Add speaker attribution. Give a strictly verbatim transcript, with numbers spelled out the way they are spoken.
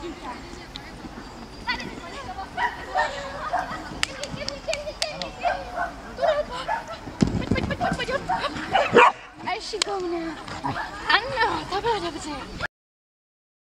Speaker 1: Pojď, pojď, pojď, pojď, hop. A šikovná. Ano, to bylo dobře.